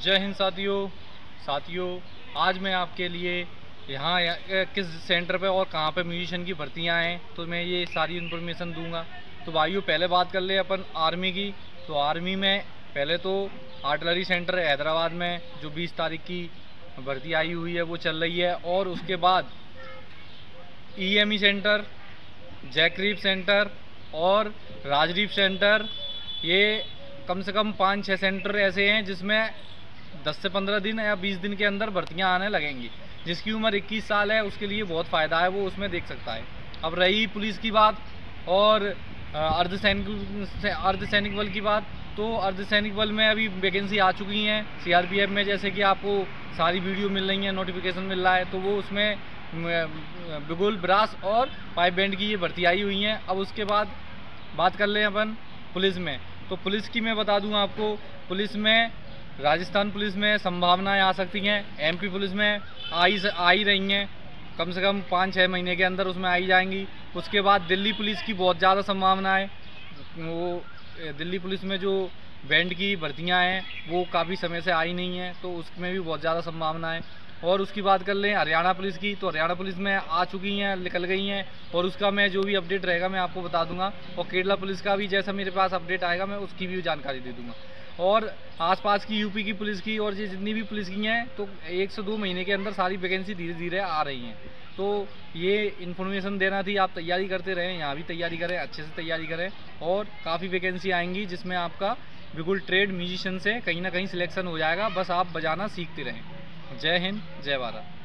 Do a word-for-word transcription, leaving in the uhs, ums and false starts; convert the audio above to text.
जय हिंद साथियों साथियों आज मैं आपके लिए यहाँ या, किस सेंटर पे और कहाँ पे म्यूजिशियन की भर्तियाँ हैं तो मैं ये सारी इन्फॉर्मेशन दूंगा। तो भाइयों पहले बात कर ले अपन आर्मी की। तो आर्मी में पहले तो आर्टिलरी सेंटर हैदराबाद में जो बीस तारीख की भर्ती आई हुई है वो चल रही है, और उसके बाद ईएमई सेंटर, जैकरीफ सेंटर और राजदीप सेंटर, ये कम से कम पाँच छः सेंटर ऐसे हैं जिसमें दस से पंद्रह दिन या बीस दिन के अंदर भर्तियां आने लगेंगी। जिसकी उम्र इक्कीस साल है उसके लिए बहुत फ़ायदा है, वो उसमें देख सकता है। अब रही पुलिस की बात और अर्धसैनिक अर्धसैनिक बल की बात, तो अर्धसैनिक बल में अभी वैकेंसी आ चुकी हैं सीआरपीएफ में, जैसे कि आपको सारी वीडियो मिल रही है, नोटिफिकेशन मिल रहा है। तो वो उसमें बिगुल, ब्रास और पाइप बैंड की ये भर्ती आई हुई हैं। अब उसके बाद बात कर लें अपन पुलिस में। तो पुलिस की मैं बता दूं आपको, पुलिस में राजस्थान पुलिस में संभावनाएं आ सकती हैं, एमपी पुलिस में आई आ ही रही हैं, कम से कम पाँच छः महीने के अंदर उसमें आई जाएंगी। उसके बाद दिल्ली पुलिस की बहुत ज़्यादा संभावना है। वो दिल्ली पुलिस में जो बैंड की भर्तियां हैं वो काफ़ी समय से आई नहीं हैं, तो उसमें भी बहुत ज़्यादा संभावना है। और उसकी बात कर लें हरियाणा पुलिस की, तो हरियाणा पुलिस में आ चुकी हैं, निकल गई हैं, और उसका मैं जो भी अपडेट रहेगा मैं आपको बता दूंगा। और केरला पुलिस का भी जैसा मेरे पास अपडेट आएगा मैं उसकी भी जानकारी दे दूंगा। और आसपास की यूपी की पुलिस की और ये जितनी भी पुलिस की हैं, तो एक से दो महीने के अंदर सारी वैकेंसी धीरे धीरे आ रही हैं। तो ये इन्फॉर्मेशन देना थी, आप तैयारी करते रहें, यहाँ भी तैयारी करें, अच्छे से तैयारी करें, और काफ़ी वैकेंसी आएंगी जिसमें आपका बिल्कुल ट्रेड म्यूजिशियन से कहीं ना कहीं सिलेक्शन हो जाएगा। बस आप बजाना सीखते रहें। जय हिंद, जय भारत।